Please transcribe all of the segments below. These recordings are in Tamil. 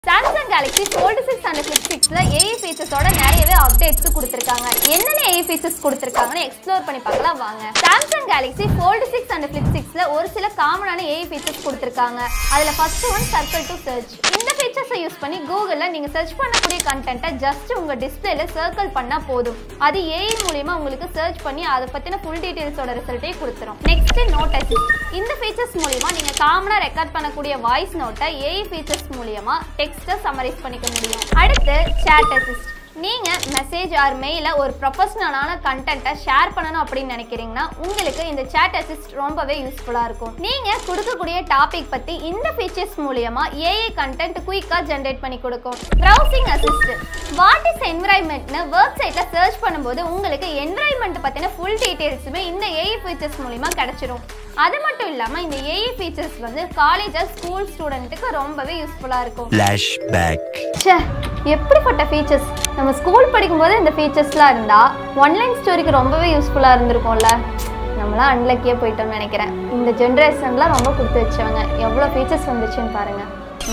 Samsung Galaxy Fold6 and Flip6ல AI features ஓட நிறையவே அப்டேட்ஸ் கொடுத்திருக்காங்க. என்னென்ன AI features கொடுத்திருக்காங்கன்னு எக்ஸ்ப்ளோர் பண்ணி பார்க்கலாம் வாங்க. Samsung Galaxy Fold6 and Flip6ல ஒரு சில காமனான AI features கொடுத்திருக்காங்க. அதுல first one circle to search. இந்த features யூஸ் பண்ணி Googleல நீங்க சர்ச் பண்ணக்கூடிய கண்டென்ட்டை ஜஸ்ட் உங்க டிஸ்ப்ளேல சர்க்கிள் பண்ணா போதும். அது AI மூலமா உங்களுக்கு சர்ச் பண்ணி அத பத்தின full details ஓட ரிசல்ட்டை கொடுத்துரும். Next note assist. இந்த features மூலமா நீங்க காமனா ரெக்கார்ட் பண்ணக்கூடிய வாய்ஸ் நோட்டை AI features மூலமா டெக்ஸ்ட்டை சம்மரைஸ் பண்ணிக்க முடியும். அடுத்து சாட் அசிஸ்ட். நீங்க மெசேஜ் ஆர் மெயில ஒரு ப்ரொஃபஷனலான கண்டென்ட்டை ஷேர் பண்ணணும் அப்படின்னு நினைக்கிறீங்கன்னா உங்களுக்கு இந்த சாட் அசிஸ்ட் ரொம்பவே யூஸ்ஃபுல்லா இருக்கும். நீங்க கொடுக்கக்கூடிய டாபிக் பத்தி இந்த ஃபீச்சர்ஸ் மூலமா AI கண்டென்ட் குயிக்கா ஜெனரேட் பண்ணி கொடுக்கும். Browsing assist. வாட் இஸ் என்விரான்மென்ட்னு வெப்சைட்ல சர்ச் பண்ணும்போது உங்களுக்கு என்விரான்மென்ட் பத்தின ஃபுல் டீடைல்ஸுமே இந்த AI ஃபீச்சர்ஸ் மூலமா கிடைச்சிரும். அது மட்டும் இல்லாம இந்த AI ஃபீச்சர்ஸ் வந்து காலேஜ் ஸ்கூல் ஸ்டூடெண்ட்க்கு ரொம்பவே யூஸ்ஃபுல்லா இருக்கும். ஃபிளாஷ்பேக். ச்சே, எப்படிப்பட்ட ஃபீச்சர்ஸ்! நம்ம ஸ்கூல் படிக்கும்போது இந்த ஃபீச்சர்ஸ்லாம் இருந்தா ஆன்லைன் ஸ்டோரிக்கு ரொம்பவே யூஸ்ஃபுல்லா இருந்திருக்கும்ல. நம்மளாம் அன்லக்கியே போயிட்டோம்னு நினைக்கிறேன். இந்த ஜெனரேஷன்லாம் ரொம்ப கொடுத்து வச்சவங்க. எவ்வளவு ஃபீச்சர்ஸ் வந்துச்சுன்னு பாருங்க.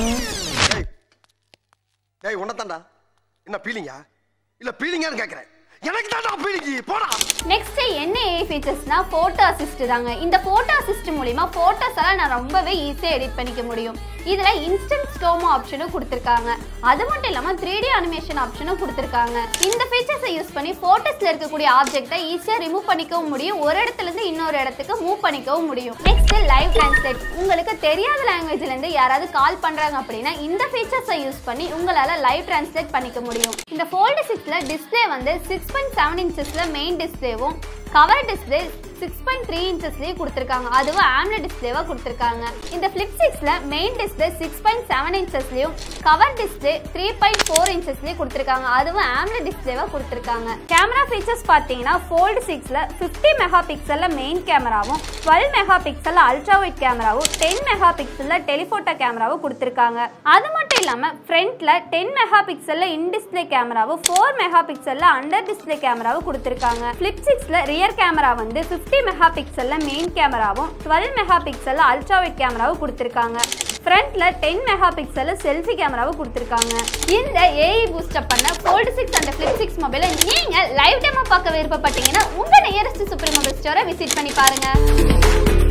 ஏய் உன்னதான்டா. என்ன பீலிங்கா? இல்ல பீலிங்கான்னு கேக்குறேன். எனக்கு தான்டா பீலிங்கி போடா. நெக்ஸ்ட் என்ன AI ஃபீச்சர்ஸ்னா போட்டோ அசிஸ்ட் தாங்க. இந்த போட்டோ அசிஸ்ட் மூலமா போட்டோஸ் எல்லாம் நான் ரொம்பவே ஈஸியா எடிட் பண்ணிக்க முடியும். இதுல இன்ஸ்டன்ட் ஸ்டோமோ ஆப்ஷனும் கொடுத்திருக்காங்க. அது மட்டும் இல்லாம 3D அனிமேஷன் ஆப்ஷனும் கொடுத்திருக்காங்க. இந்த ஃபீச்சர்ஸை யூஸ் பண்ணி போட்டோஸ்ல இருக்கக்கூடிய ஆப்ஜெக்ட்டை ஈஸியா ரிமூவ் பண்ணிக்கவும் முடியும். ஒரு இடத்துல இருந்து இன்னொரு இடத்துக்கு மூவ் பண்ணிக்கவும் முடியும். Next live translate. உங்களுக்கு தெரியாத லாங்குவேஜ்ல இருந்து யாராவது கால் பண்றாங்க அப்படின்னா இந்த ஃபீச்சர்ஸை யூஸ் பண்ணி உங்களால லைவ் டிரான்ஸ்லேட் பண்ணிக்க முடியும். இந்த Fold6ல டிஸ்ப்ளே வந்து 6.7 இன்ச்சஸ்ல மெயின் டிஸ்ப்ளேவும் கவர் டிஸ்ப்ளே 6.3 இன்ச்சஸ்லயே கொடுத்திருக்காங்க. அதுவும் AMOLED டிஸ்ப்ளேவா கொடுத்திருக்காங்க. இந்த Flip6ல மெயின் டிஸ்ப்ளே 6.7 இன்ச்சஸ்லயும் கவர் டிஸ்ப்ளே 3.4 இன்ச்சஸ்லயே கொடுத்திருக்காங்க. அதுவும் AMOLED டிஸ்ப்ளேவா கொடுத்திருக்காங்க. கேமரா ஃபீச்சர்ஸ் பாத்தீங்கன்னா Fold6ல 50 மெகா பிக்சல்ல மெயின் கேமராவும் 12 மெகா பிக்சல்ல அல்ட்ரா வைட் கேமராவும் 10 மெகா பிக்சல்ல டெலிஃபோட்டோ கேமராவும் கொடுத்திருக்காங்க. அது மட்டும் இல்லாம ஃப்ரண்ட்ல 10 மெகா பிக்சல்ல இன் டிஸ்ப்ளே கேமராவும் 4 மெகா பிக்சல்ல அண்டர் டிஸ்ப்ளே கேமராவும் கொடுத்திருக்காங்க. Flip6ல ரியர் கேமரா வந்து 50 மெகா பிக்சல்ல மெயின் கேமராவும் 12 மெகா பிக்சல்ல அல்ட்ரா வைட் கேமராவும் கொடுத்திருக்காங்க. ஃப்ரண்ட்ல 10 மெகா பிக்சல்ல செல்ஃபி கேமராவும் கொடுத்திருக்காங்க. இந்த AI பூஸ்ட் அப் பண்ண Fold6 and Flip6 மொபைலை நீங்க லைவ் டெமோ பார்க்க விருப்பப்பட்டீங்கன்னா உங்க நியரஸ்ட் சூப்பர் மொபைல் ஸ்டோரை விசிட் பண்ணி பாருங்க.